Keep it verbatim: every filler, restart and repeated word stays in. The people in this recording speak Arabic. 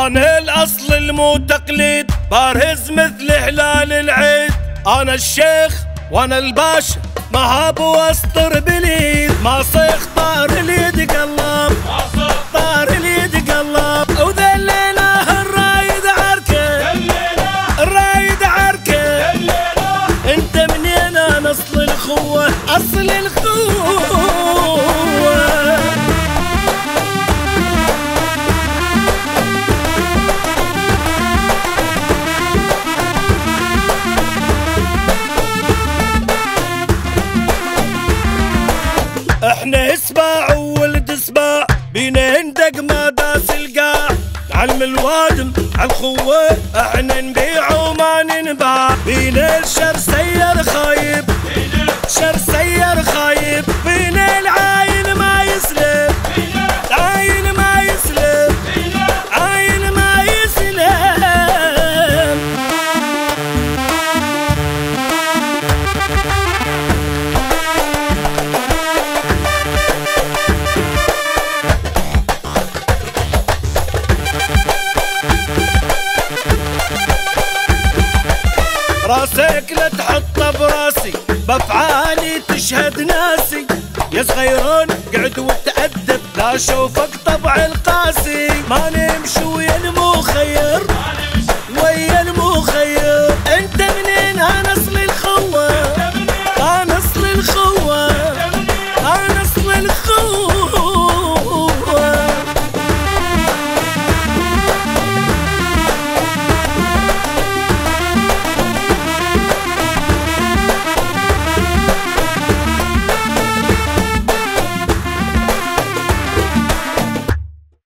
انا الاصل المو تقليد، بارز مثل هلال العيد. انا الشيخ وانا الباشا، ما هاب واسطر باليد. ما صيخ طار اليد قلب، طار اليد قلب. وذا الليله الرايد عركه، الرايد عركه. انت منين؟ انا اصل الخوه، اصل الخوه. احنا اسباع وولد سباع، بينا هندق ما داس القاع. علم الوادم عالخوه، احنا نبيع وما ننباع. بينا الشر سير خايب، شر سير خايب. بينا العاين ما يسلم، العاين ما يسلم، عاين ما يسلم. راسك لا تحطه براسي، بافعالي تشهد ناسي. يا صغيرون قعد وتأدب، لا شوفك طبع القاسي. ما نمشي وينمو خير،